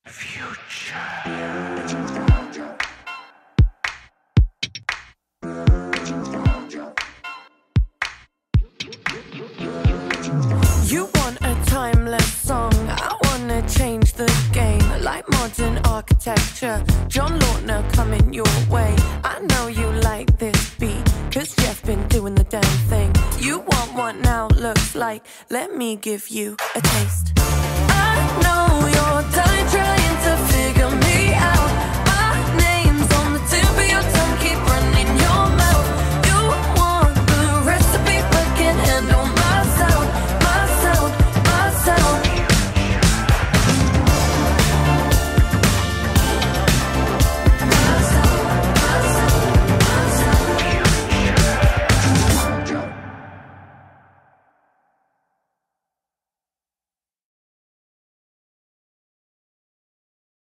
You want a timeless song, I wanna change the game. Like modern architecture, John Lautner coming your way. I know you like this beat, cause Jeff been doing the damn thing. You want what now looks like, let me give you a taste. I know you're dying.